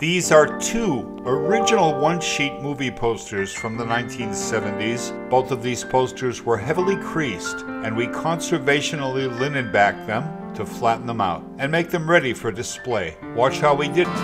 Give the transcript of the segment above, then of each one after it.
These are two original one-sheet movie posters from the 1970s. Both of these posters were heavily creased, and we conservationally linen backed them to flatten them out and make them ready for display. Watch how we did.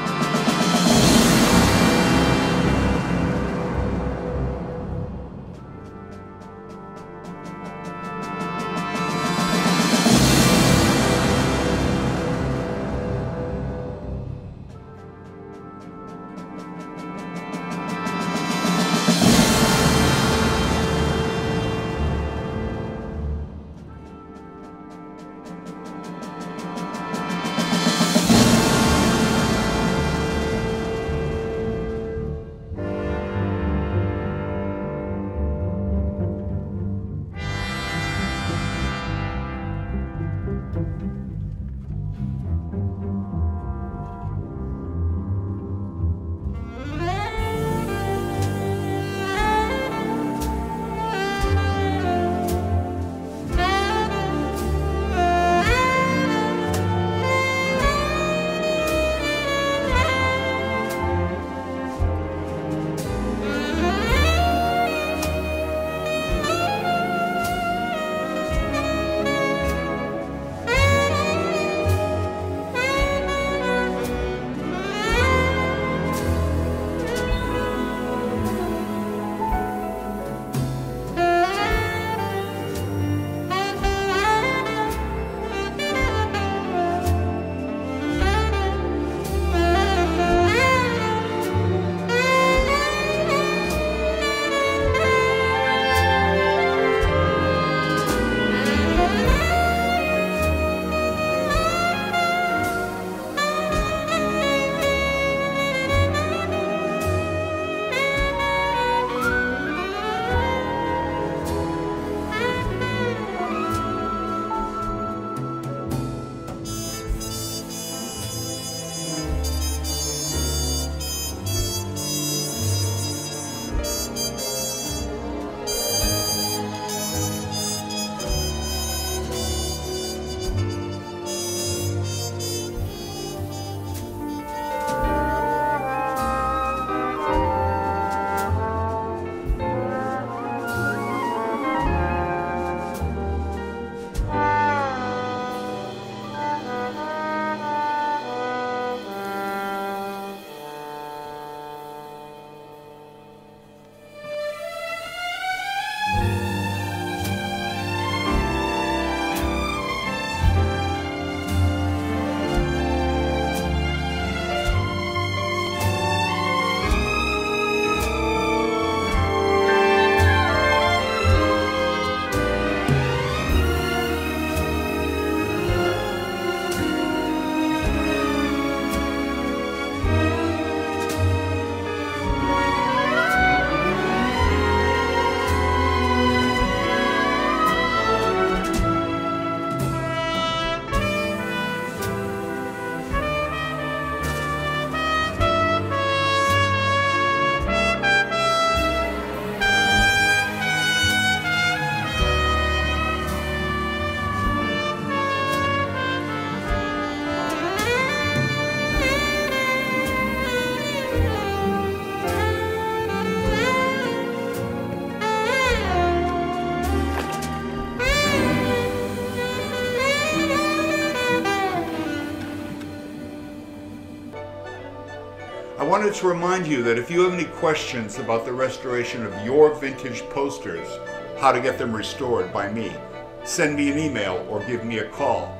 I wanted to remind you that if you have any questions about the restoration of your vintage posters, how to get them restored by me, send me an email or give me a call.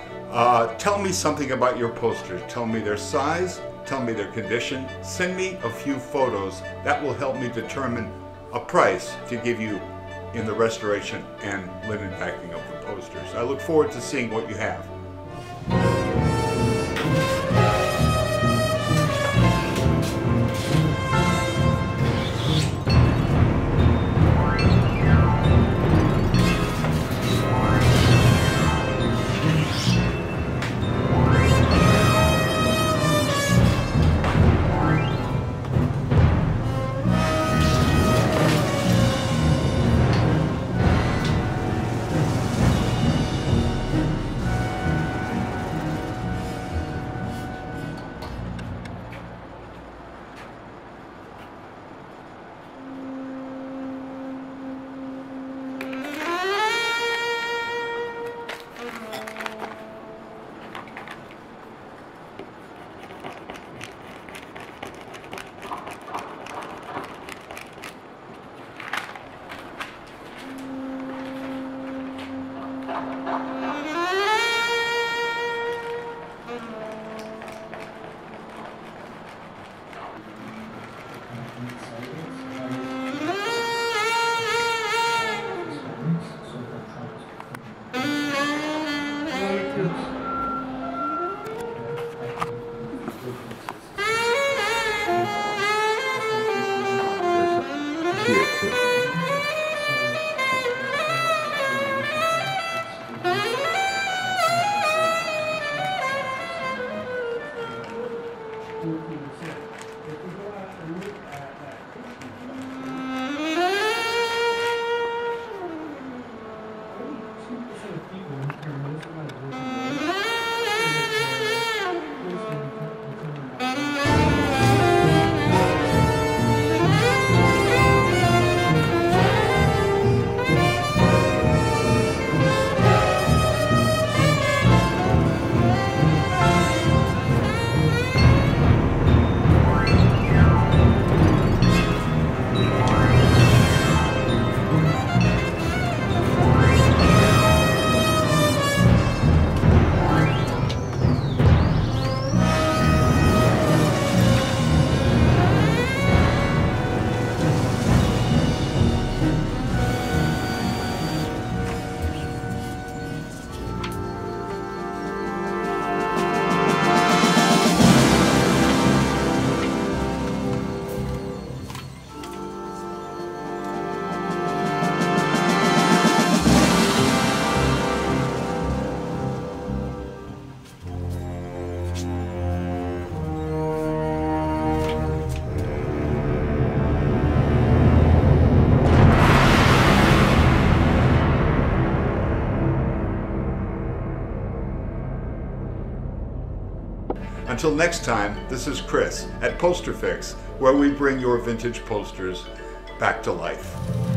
Tell me something about your posters. Tell me their size, tell me their condition, send me a few photos. That will help me determine a price to give you in the restoration and linen packing of the posters. I look forward to seeing what you have. Here too. Until next time, this is Chris at Poster Fix, where we bring your vintage posters back to life.